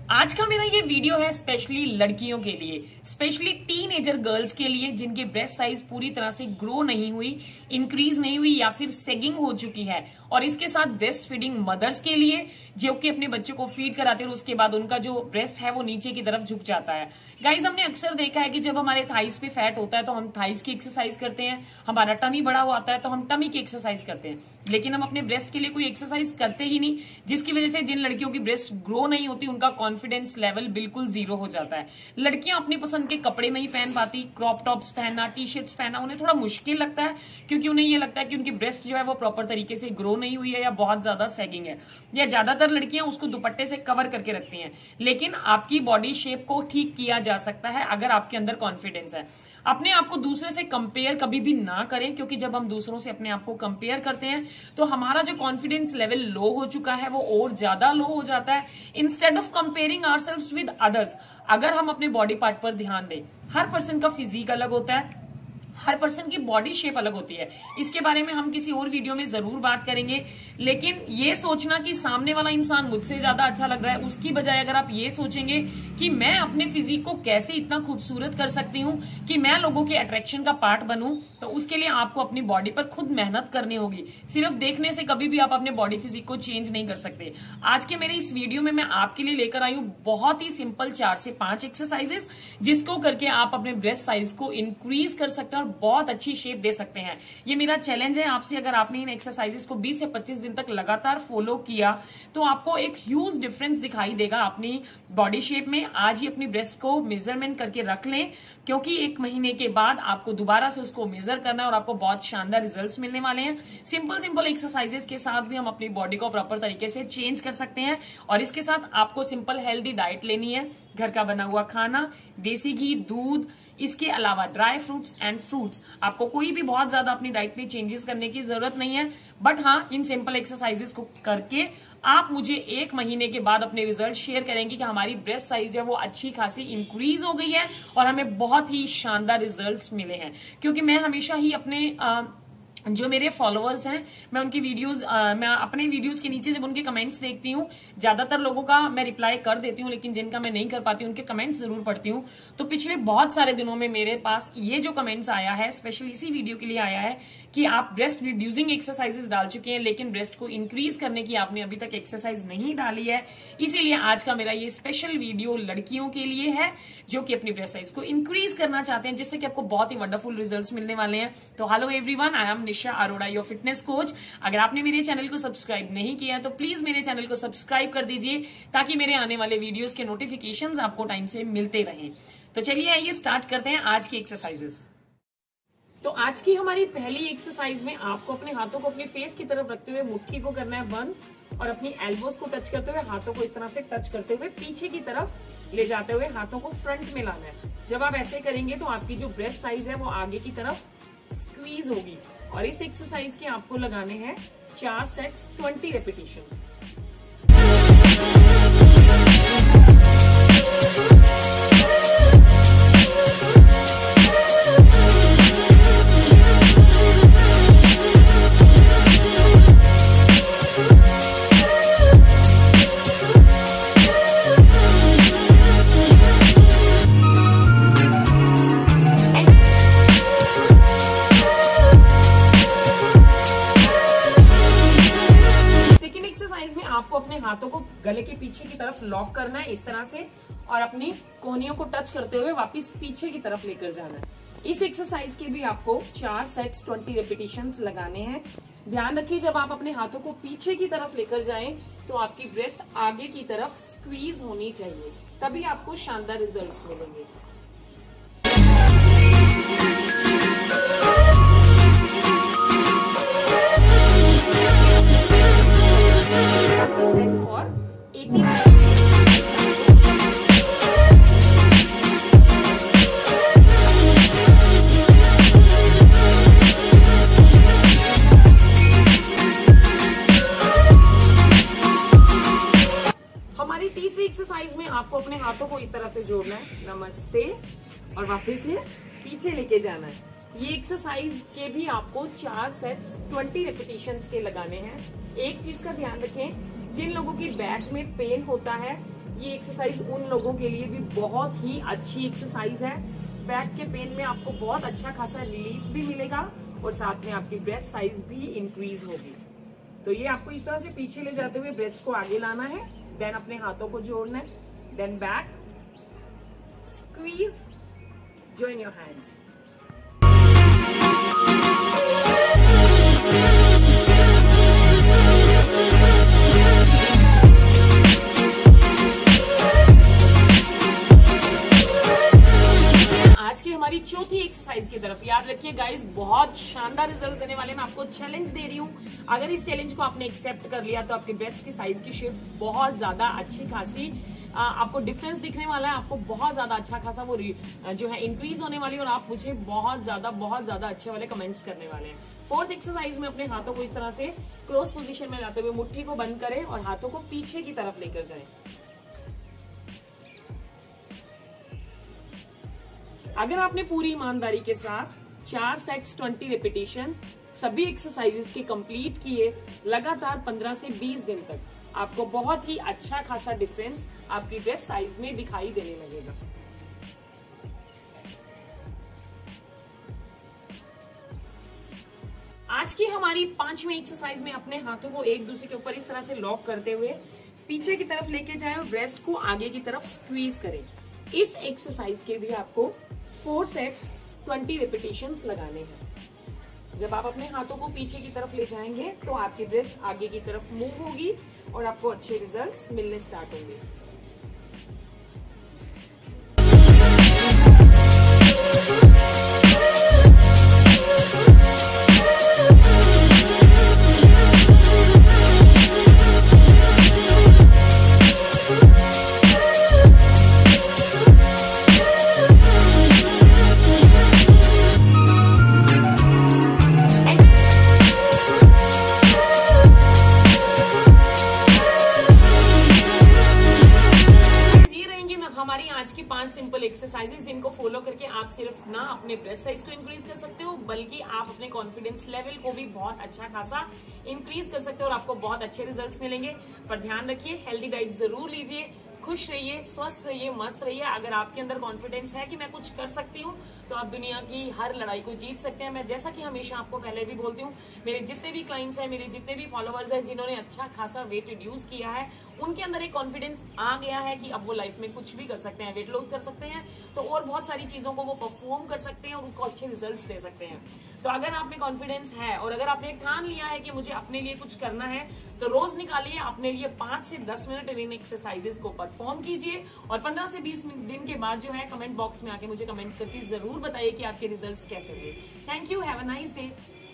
आज का मेरा ये वीडियो है स्पेशली लड़कियों के लिए, स्पेशली टीनेजर गर्ल्स के लिए जिनके ब्रेस्ट साइज पूरी तरह से ग्रो नहीं हुई, इंक्रीज नहीं हुई या फिर सेगिंग हो चुकी है। और इसके साथ ब्रेस्ट फीडिंग मदर्स के लिए जो कि अपने बच्चों को फीड कराते हैं और उसके बाद उनका जो ब्रेस्ट है वो नीचे की तरफ झुक जाता है। गाइज, हमने अक्सर देखा है कि जब हमारे थाइस पे फैट होता है तो हम थाइस की एक्सरसाइज करते हैं, हमारा टमी बड़ा हुआ आता है तो हम टमी की एक्सरसाइज करते हैं, लेकिन हम अपने ब्रेस्ट के लिए कोई एक्सरसाइज करते ही नहीं, जिसकी वजह से जिन लड़कियों की ब्रेस्ट ग्रो नहीं होती उनका कॉन्फिडेंस लेवल बिल्कुल जीरो हो जाता है। लड़कियां अपनी पसंद के कपड़े नहीं पहन पाती, क्रॉप टॉप्स पहनना, टी शर्ट्स पहनना उन्हें थोड़ा मुश्किल लगता है, क्योंकि उन्हें ये लगता है कि उनकी ब्रेस्ट जो है वो प्रॉपर तरीके से ग्रो नहीं हुई है या बहुत ज्यादा सैगिंग है, या ज्यादातर लड़कियां उसको दुपट्टे से कवर करके रखती हैं। लेकिन आपकी बॉडी शेप को ठीक किया जा सकता है अगर आपके अंदर कॉन्फिडेंस है। अपने आप को दूसरे से कंपेयर कभी भी ना करें, क्योंकि जब हम दूसरों से अपने आप को कंपेयर करते हैं तो हमारा जो कॉन्फिडेंस लेवल लो हो चुका है वो और ज्यादा लो हो जाता है। Instead of comparing ourselves with others, अगर हम अपने बॉडी पार्ट पर ध्यान दें, हर पर्सन का फिजिक अलग होता है, हर पर्सन की बॉडी शेप अलग होती है। इसके बारे में हम किसी और वीडियो में जरूर बात करेंगे, लेकिन ये सोचना कि सामने वाला इंसान मुझसे ज्यादा अच्छा लग रहा है, उसकी बजाय अगर आप ये सोचेंगे कि मैं अपने फिजिक को कैसे इतना खूबसूरत कर सकती हूँ कि मैं लोगों के अट्रैक्शन का पार्ट बनूं, तो उसके लिए आपको अपनी बॉडी पर खुद मेहनत करनी होगी। सिर्फ देखने से कभी भी आप अपने बॉडी फिजिक को चेंज नहीं कर सकते। आज के मेरे इस वीडियो में मैं आपके लिए लेकर आई हूँ बहुत ही सिंपल 4 से 5 एक्सरसाइजेस, जिसको करके आप अपने ब्रेस्ट साइज को इंक्रीज कर सकते हैं और बहुत अच्छी शेप दे सकते हैं। ये मेरा चैलेंज है आपसे, अगर आपने इन एक्सरसाइजेस को 20 से 25 दिन तक लगातार फॉलो किया तो आपको एक ह्यूज डिफरेंस दिखाई देगा अपनी बॉडी शेप में। आज ही अपनी ब्रेस्ट को मेजरमेंट करके रख लें, क्योंकि 1 महीने के बाद आपको दोबारा से उसको मेजर करना है और आपको बहुत शानदार रिजल्ट्स मिलने वाले हैं। सिंपल एक्सरसाइजेस के साथ भी हम अपनी बॉडी को प्रॉपर तरीके से चेंज कर सकते हैं। और इसके साथ आपको सिंपल हेल्दी डाइट लेनी है, घर का बना हुआ खाना, देसी घी, दूध, इसके अलावा ड्राई फ्रूट्स एंड फ्रूट्स। आपको कोई भी बहुत ज्यादा अपनी डाइट में चेंजेस करने की जरूरत नहीं है, बट हाँ, इन सिंपल एक्सरसाइजेस को करके आप मुझे 1 महीने के बाद अपने रिजल्ट शेयर करेंगे कि हमारी ब्रेस्ट साइज जो है वो अच्छी खासी इंक्रीज हो गई है और हमें बहुत ही शानदार रिजल्ट्स मिले हैं। क्योंकि मैं हमेशा ही अपने जो मेरे फॉलोअर्स हैं, मैं उनकी वीडियोस मैं अपने वीडियोस के नीचे जब उनके कमेंट्स देखती हूँ, ज्यादातर लोगों का मैं रिप्लाई कर देती हूँ, लेकिन जिनका मैं नहीं कर पाती उनके कमेंट्स जरूर पढ़ती हूँ। तो पिछले बहुत सारे दिनों में मेरे पास ये जो कमेंट्स आया है, स्पेशली इसी वीडियो के लिए आया है कि आप ब्रेस्ट रिड्यूसिंग एक्सरसाइजेस डाल चुके हैं, लेकिन ब्रेस्ट को इंक्रीज करने की आपने अभी तक एक्सरसाइज नहीं डाली है। इसीलिए आज का मेरा ये स्पेशल वीडियो लड़कियों के लिए है जो कि अपनी ब्रेस्ट साइज को इंक्रीज करना चाहते हैं, जिससे कि आपको बहुत ही वंडरफुल रिजल्ट्स मिलने वाले हैं। तो hello everyone, I am Nisha Arora, your fitness coach. अगर आपने मेरे चैनल को सब्सक्राइब नहीं किया है तो प्लीज मेरे चैनल को सब्सक्राइब कर दीजिए, ताकि मेरे आने वाले वीडियोस के नोटिफिकेशंस आपको टाइम से मिलते रहें। तो चलिए आइए स्टार्ट करते हैं आज की एक्सरसाइजेस। तो आज की हमारी पहली एक्सरसाइज में आपको अपने हाथों को अपने फेस की तरफ रखते हुए मुट्ठी को करना है बंद, और अपनी एल्बोज को टच करते हुए हाथों को इस तरह से टच करते हुए पीछे की तरफ ले जाते हुए हाथों को फ्रंट में लाना है। जब आप ऐसे करेंगे तो आपकी जो ब्रेस्ट साइज है वो आगे की तरफ स्क्वीज होगी। और इस एक्सरसाइज के आपको लगाने हैं 4 सेट्स 20 रेपिटेशंस। आपको अपने हाथों को गले के पीछे की तरफ लॉक करना है इस तरह से, और अपनी कोहनियों को टच करते हुए वापस पीछे की तरफ लेकर जाना है। इस एक्सरसाइज के भी आपको 4 सेट्स 20 रेपिटेशंस लगाने हैं। ध्यान रखिए, जब आप अपने हाथों को पीछे की तरफ लेकर जाएं तो आपकी ब्रेस्ट आगे की तरफ स्क्वीज होनी चाहिए, तभी आपको शानदार रिजल्ट्स मिलेंगे। और 80 हमारी तीसरी एक्सरसाइज में आपको अपने हाथों को इस तरह से जोड़ना है, नमस्ते, और वापस से पीछे लेके जाना है। ये एक्सरसाइज के भी आपको 4 सेट्स 20 रेपिटेशंस के लगाने हैं। एक चीज का ध्यान रखें, जिन लोगों की बैक में पेन होता है ये एक्सरसाइज उन लोगों के लिए भी बहुत ही अच्छी एक्सरसाइज है। बैक के पेन में आपको बहुत अच्छा खासा रिलीफ भी मिलेगा और साथ में आपकी ब्रेस्ट साइज भी इंक्रीज होगी। तो ये आपको इस तरह से पीछे ले जाते हुए ब्रेस्ट को आगे लाना है, देन अपने हाथों को जोड़ना है, then back squeeze, join your hands. हमारी चौथी एक्सरसाइज की तरफ याद रखिए गाइस, बहुत शानदार रिजल्ट देने वाले मैं आपको चैलेंज दे रही हूँ। अगर इस चैलेंज को आपने एक्सेप्ट कर लिया तो आपके ब्रेस्ट की साइज की शेप बहुत ज्यादा अच्छी खासी आपको डिफरेंस दिखने वाला है। आपको बहुत ज्यादा अच्छा खासा वो जो है इंक्रीज होने वाली है और आप मुझे बहुत ज्यादा अच्छे वाले कमेंट्स करने वाले हैं। फोर्थ एक्सरसाइज में अपने हाथों को इस तरह से क्रॉस पोजीशन में लाते हुए मुट्ठी को बंद करें और हाथों को पीछे की तरफ लेकर जाएं। अगर आपने पूरी ईमानदारी के साथ 4 सेट्स 20 रिपीटेशन सभी एक्सरसाइजेस के कंप्लीट किए लगातार 15 से 20 दिन तक, आपको बहुत ही अच्छा खासा डिफरेंस आपकी ब्रेस्ट साइज में दिखाई देने लगेगा। आज की हमारी 5वीं एक्सरसाइज में अपने हाथों को एक दूसरे के ऊपर इस तरह से लॉक करते हुए पीछे की तरफ लेके जाएं और ब्रेस्ट को आगे की तरफ स्क्वीज करें। इस एक्सरसाइज के भी आपको 4 सेट्स 20 रिपीटेशंस लगाने हैं। जब आप अपने हाथों को पीछे की तरफ ले जाएंगे तो आपकी ब्रेस्ट आगे की तरफ मूव होगी और आपको अच्छे रिजल्ट्स मिलने स्टार्ट होंगे। हमारी आज की 5 सिंपल एक्सरसाइजेस जिनको फॉलो करके आप सिर्फ ना अपने ब्रेस्ट साइज को इंक्रीज कर सकते हो बल्कि आप अपने कॉन्फिडेंस लेवल को भी बहुत अच्छा खासा इंक्रीज कर सकते हो और आपको बहुत अच्छे रिजल्ट्स मिलेंगे। पर ध्यान रखिए, हेल्दी डाइट जरूर लीजिए, खुश रहिए, स्वस्थ रहिए, मस्त रहिए। अगर आपके अंदर कॉन्फिडेंस है कि मैं कुछ कर सकती हूँ तो आप दुनिया की हर लड़ाई को जीत सकते हैं। मैं जैसा कि हमेशा आपको पहले भी बोलती हूँ, मेरे जितने भी क्लाइंट्स हैं, मेरे जितने भी फॉलोअर्स हैं जिन्होंने अच्छा खासा वेट रिड्यूस किया है, उनके अंदर एक कॉन्फिडेंस आ गया है कि अब वो लाइफ में कुछ भी कर सकते हैं, वेट लॉस कर सकते हैं तो और बहुत सारी चीजों को वो परफॉर्म कर सकते हैं और उनको अच्छे रिजल्ट्स दे सकते हैं। तो अगर आप में कॉन्फिडेंस है और अगर आपने ठान लिया है कि मुझे अपने लिए कुछ करना है तो रोज निकालिए अपने लिए 5 से 10 मिनट इन एक्सरसाइजेस को परफॉर्म कीजिए और 15 से 20 दिन के बाद जो है कमेंट बॉक्स में आके मुझे कमेंट करके जरूर बताइए कि आपके रिजल्ट्स कैसे हुए। Thank you, have a nice day.